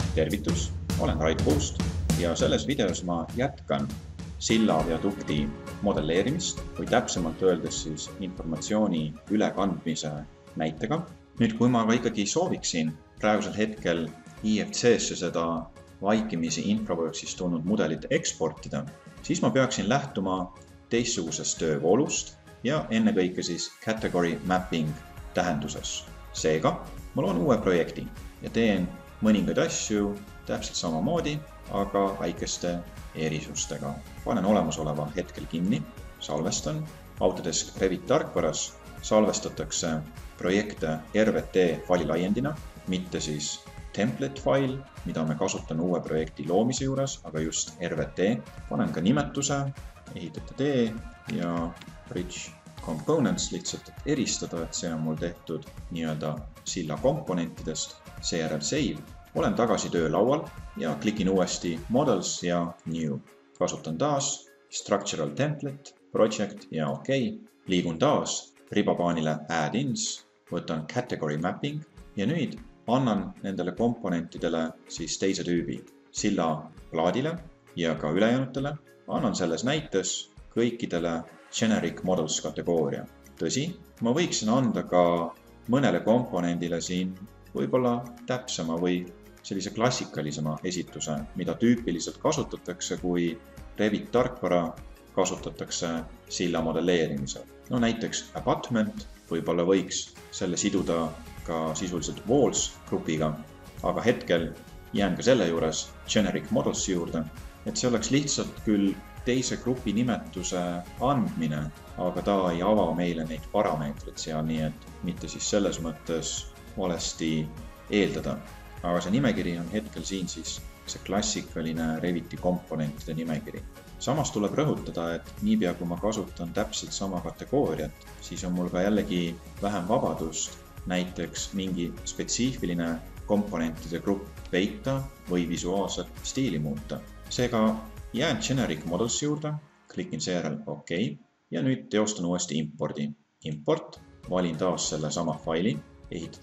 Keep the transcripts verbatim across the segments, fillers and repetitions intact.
Tervitus, olen Rait Puust ja selles videos ma jätkan silla viadukti modelleerimist või täpsemalt öeldes siis informatsiooni ülekandmise näitega. Nüüd, kui ma ka ikkagi sooviksin praegusel hetkel I F C-sse seda vaikimisi InfraWorksist tulnud mudelit eksportida, siis ma peaksin lähtuma teistsugusest töövoolust ja ennekõike siis category mapping tähenduses. Seega, ma loon uue projekti ja teen mõningaid asju täpselt samamoodi, aga väikeste erisustega. Panen olemasoleva hetkel kinni, salvestan. Autodesk Revit tarkvaras salvestatakse projekte R V T faililaiendina, mitte siis template file, mida me kasutame uue projekti loomise juures, aga just R V T. Panen ka nimetuse, ehitajate tee ja bridge components lihtsalt et eristada, et see on mul tehtud nii-öelda silla komponentidest. Seejärel save. Olen tagasi töölaual ja klikin uuesti Models ja New. Kasutan taas Structural Template, Project ja OK. Liigun taas ribapaanile Add-ins, võtan Category Mapping ja nüüd annan nendele komponentidele siis teise tüübi. Silla plaadile ja ka ülejäänutele annan selles näites kõikidele Generic Models kategooria. Tõsi, ma võiksin anda ka mõnele komponendile siin võib-olla täpsema või sellise klassikalisema esituse, mida tüüpiliselt kasutatakse, kui Revit tarkvara kasutatakse silla modelleerimisel. No näiteks abutment, võib-olla võiks selle siduda ka sisuliselt walls grupiga, aga hetkel jään ka selle juures generic models juurde, et see oleks lihtsalt küll teise grupi nimetuse andmine, aga ta ei ava meile neid parameetrid seal, nii et mitte siis selles mõttes valesti eeldada. Aga see nimekiri on hetkel siin siis see klassikaline Reviti komponentide nimekiri. Samas tuleb rõhutada, et niipea kui ma kasutan täpselt sama kategooriat, siis on mul ka jällegi vähem vabadust näiteks mingi spetsiifiline komponentide grupp peita või visuaalset stiili muuta. Seega jään Generic Models juurde, klikin seejärel OK ja nüüd teostan uuesti impordi. Import, valin taas selle sama faili, ehitajate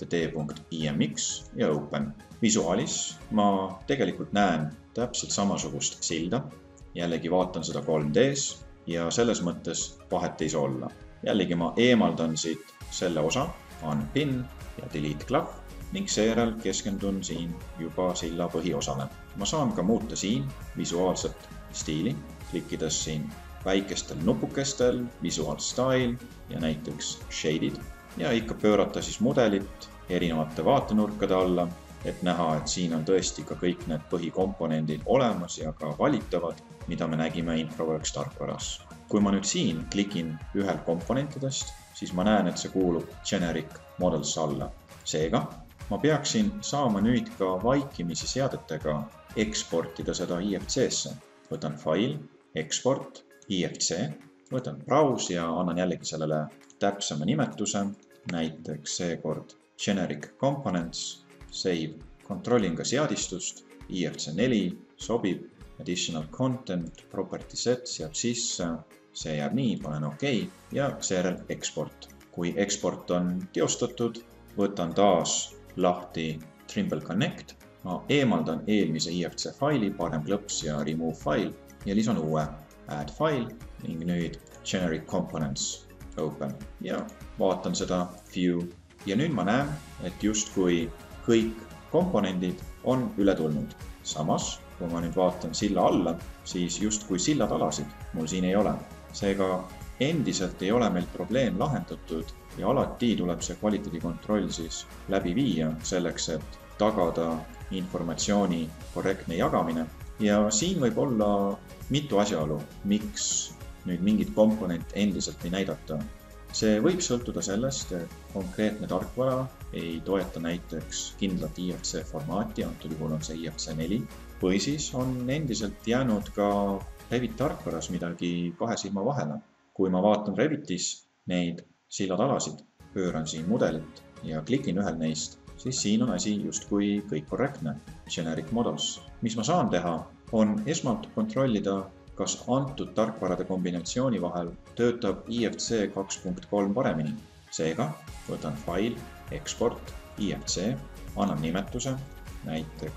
tee.imx ja open. Visuaalis ma tegelikult näen täpselt samasugust silda. Jällegi vaatan seda kolm D-s ja selles mõttes vahet ei saa olla. Jällegi ma eemaldan siit selle osa, unpin ja delete klahv ning seejärel keskendun siin juba silla põhiosale. Ma saan ka muuta siin visuaalset stiili, klikkides siin väikestel nupukestel, visual style ja näiteks shaded ja ikka pöörata siis mudelit erinevate vaatenurkade alla, et näha, et siin on tõesti ka kõik need põhikomponendid olemas ja ka valitavad, mida me nägime InfraWorks tarkvaras. Kui ma nüüd siin klikin ühel komponentidest, siis ma näen, et see kuulub Generic Models alla. Seega, ma peaksin saama nüüd ka vaikimisi seadetega eksportida seda I F C-sse. Võtan file, export, I F C, võtan browse ja annan jällegi sellele täpsema nimetuse, näiteks seekord Generic Components, save, kontrollin ka seadistust, I F C neli sobib, additional content, property set seab sisse, see jääb nii, panen OK ja seejärel export. Kui export on teostatud, võtan taas lahti Trimble Connect, ma eemaldan eelmise I F C faili, panen klõps ja remove file ja lisan uue add file ning nüüd Generic Components open ja vaatan seda view ja nüüd ma näen, et justkui kõik komponendid on üle tulnud. Samas, kui ma nüüd vaatan silla alla, siis justkui sillad alasid mul siin ei ole. Seega endiselt ei ole meil probleem lahendatud ja alati tuleb see kvaliteedikontroll siis läbi viia selleks, et tagada informatsiooni korrektne jagamine. Ja siin võib olla mitu asjaolu, miks nüüd mingit komponent endiselt ei näidata. See võib sõltuda sellest, et konkreetne tarkvara ei toeta näiteks kindlat I F C formaati, antud juhul on see I F C neli, või siis on endiselt jäänud ka Revit tarkvaras midagi kahe silma vahele. Kui ma vaatan Revitis neid sillatalasid, pööran siin mudelit ja klikin ühel neist, siis siin on asi justkui kõik korrektne, Generic Models. Mis ma saan teha, on esmalt kontrollida, kas antud tarkvarade kombinatsiooni vahel töötab I F C kaks punkt kolm paremini. Seega võtan file, export, I F C, annan nimetuse, näiteks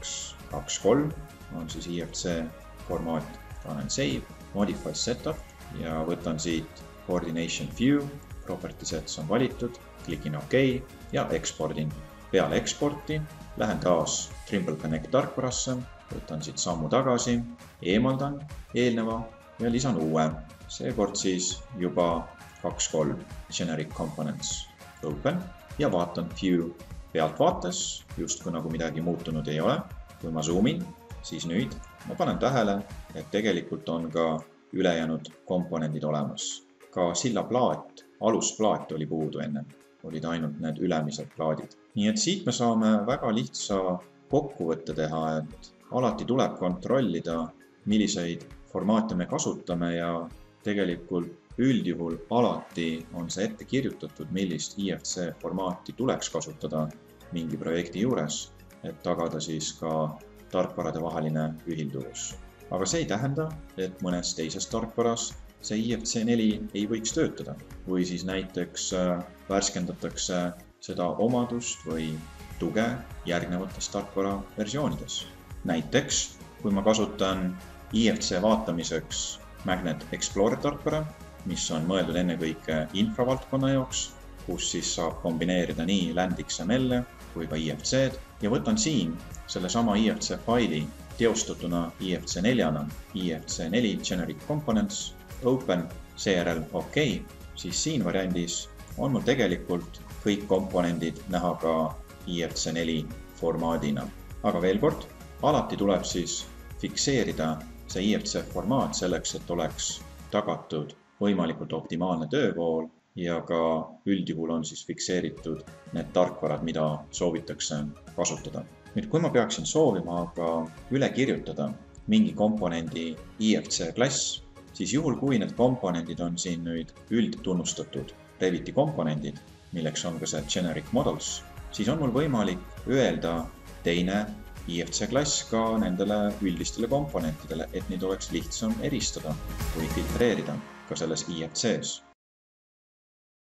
kaks kolm on siis I F C formaat, panen save, modify setup ja võtan siit coordination view, property sets on valitud, klikin OK ja ekspordin. Peale eksporti lähen taas Trimble Connect tarkvarasse, võtan siit sammu tagasi, eemaldan eelneva ja lisan uue. Seekord siis juba kaks kolm generic components open ja vaatan view pealtvaates, justkui nagu midagi muutunud ei ole. Kui ma zoomin, siis nüüd ma panen tähele, et tegelikult on ka ülejäänud komponendid olemas. Ka silla plaat, alusplaat oli puudu enne, olid ainult need ülemised plaadid. Nii et siit me saame väga lihtsa kokkuvõtte teha, et alati tuleb kontrollida, milliseid formaate me kasutame ja tegelikult üldjuhul alati on see ette kirjutatud, millist I F C formaati tuleks kasutada mingi projekti juures, et tagada siis ka tarkvarade vaheline ühilduvus. Aga see ei tähenda, et mõnes teises tarkvaras see I F C neli ei võiks töötada või siis näiteks värskendatakse seda omadust või tuge järgnevates tarkvara versioonides. Näiteks, kui ma kasutan I F C vaatamiseks Magnet Explorer tarkvara, mis on mõeldud ennekõike infravaldkonna jaoks, kus siis saab kombineerida nii LandXML kui ka I F C-d ja võtan siin selle sama I F C faili teostatuna I F C neljana, I F C neli generic components, open, seejärel OK, siis siin variandis on mul tegelikult kõik komponendid näha ka I F C neli formaadina. Aga veel kord, alati tuleb siis fikseerida see I F C formaat selleks, et oleks tagatud võimalikult optimaalne töövool ja ka üldjuhul on siis fikseeritud need tarkvarad, mida soovitakse kasutada. Nüüd, kui ma peaksin soovima aga üle kirjutada mingi komponendi I F C klass, siis juhul kui need komponendid on siin nüüd üldtunnustatud Reviti komponendid, milleks on ka see generic models, siis on mul võimalik öelda teine I F C klass ka nendele üldistele komponentidele, et neid oleks lihtsam eristada või filtreerida ka selles I F C-s.